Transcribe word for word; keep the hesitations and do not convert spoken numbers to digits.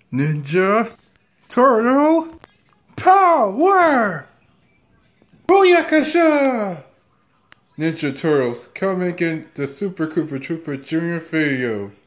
Ninja Turtle Power! Booyakasha! Ninja Turtles, come and get the Super Koopa Troopa Junior video.